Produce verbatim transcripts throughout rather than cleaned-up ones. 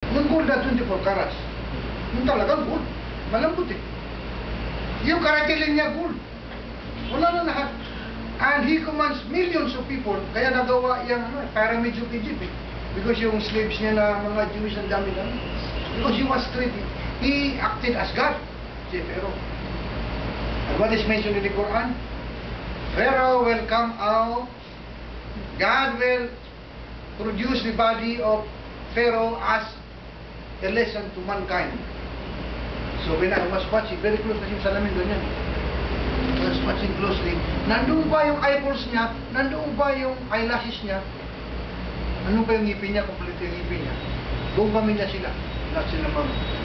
Yung gold na twenty-four carats, yung talagang gold, malambot eh. Yung karatelin niya gold, wala na lahat. And he commands millions of people, kaya nagawa yung ano, pyramids of Egypt eh. Because yung slaves niya na mga Jewish ang dami-dami. Because he was treated, he acted as God, si Pharaoh. And what is mentioned in the Quran? Pharaoh will come out, God will produce the body of Pharaoh as a lesson to mankind. So when I was watching, very close kasi yung salamin doon yan. I was watching closely. Nandun ba yung eyeballs niya? Nandun ba yung eyelashes niya? Ano ba yung ngipin niya? Complete yung ngipin niya. Buong kami niya sila. Lahat sila mag...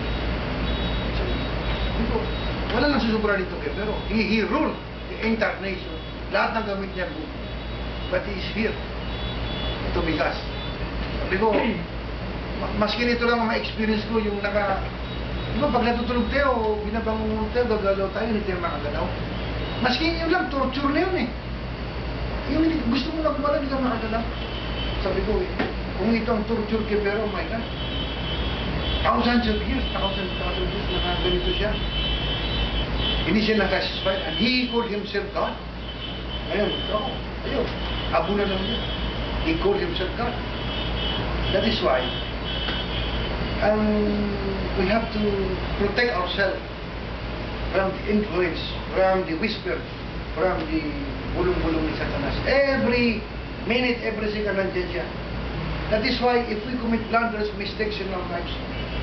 Dito, wala lang susubra dito kay pero he, he ruled the entire nation. Lahat ng gamit niya buong. But he is here. Ito bigas. Sabi ko, maski nito lang ang ma-experience ko yung naka... Di ba, pag natutulog tayo, binabangon tayo, gagalaw tayo, hindi tayo makagalaw. Maski yun lang, torture na yun eh. Yung gusto mo lang gumalaw, hindi ka makagalaw. Sabi ko eh, kung ito ang torture kay pero, oh my God. Thousands of years, thousands, thousands of years, nakaganito siya. Hindi siya nakasatisfied, and he called himself God. Ayun, ako, ayun, abo na lang yun. He called himself God. That is why, um, we have to protect ourselves from the influence, from the whisper, from the bulong-bulong ni Satanas. Every minute, every second nandiyan siya. That is why if we commit blunders, mistakes in our lives,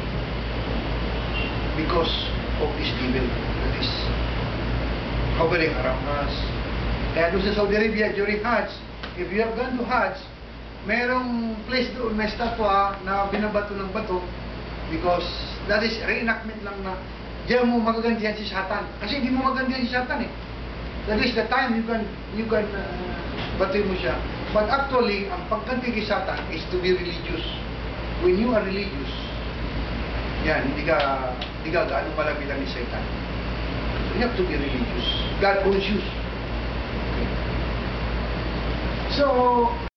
because of this devil that is hovering around us. Kaya doon sa Saudi Arabia, during Hajj, if you have gone to Hajj, merong place doon, may statwa na binabato ng bato, because that is reenactment lang na diyan mo magagantihan si Satan. Kasi hindi mo magagantihan si Satan eh. That is the time you can you can uh, batoy mo siya. But actually, ang pagganti kay Satan is to be religious. When you are religious, yan, hindi ka hindi ka gaano malapitan ni Satan. So you have to be religious. God conscious. Okay. So